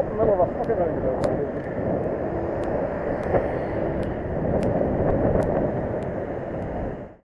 そんなのは書けないんだよ。